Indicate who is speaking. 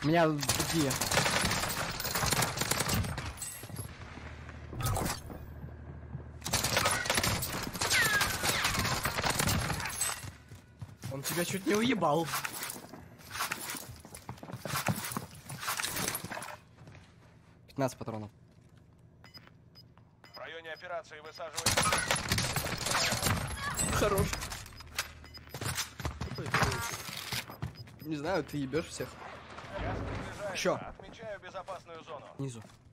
Speaker 1: У меня где? Он тебя чуть не уебал. $15 патронов.
Speaker 2: В районе операции высаживают.
Speaker 1: Хорош. Не знаю, ты ебешь всех.
Speaker 2: Газ приближается.
Speaker 1: Еще.
Speaker 2: Отмечаю безопасную зону.
Speaker 1: Внизу.